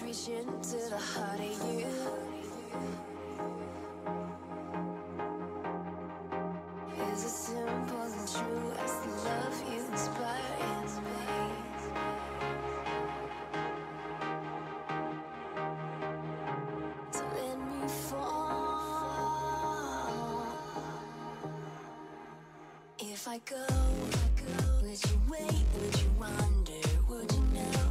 reach into the heart of you. Is as simple and true as the love you inspire in me. So let me fall. If I go, would you wait? Would you wonder? Would you know?